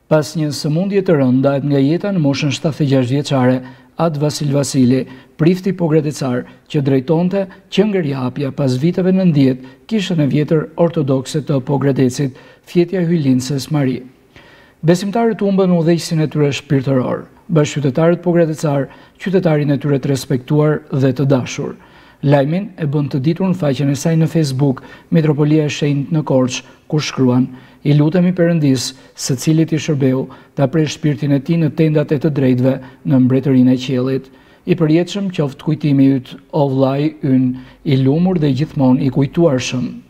Pas një sëmundje të rëndë ndahet nga jeta në moshën 76 vjeçare, atë Vasili, prifti pogradecar që drejtonte qëngërjapja pas viteve 90 kishën e vjetër ortodokse të Pogradecit, Fjetja Hylinses Mari. Besimtarët humbën udhëheqësin e tyre shpirtëror, bashkëqytetarët pogradecar, qytetarin e tyre të respektuar dhe të dashur. Lajmin e bën të ditur në faqen e saj në Facebook Metropolia e Shenjtë në Korçë, kur shkruan: "I lutemi Perëndis, secilit i shërbeu, ta presh shpirtin e tij në tendat e të drejtëve në mbretërinë e qiellit. I përjetshëm qoftë kujtimi yt, o vllai ynë, i lumur dhe gjithmonë i kujtuarshëm."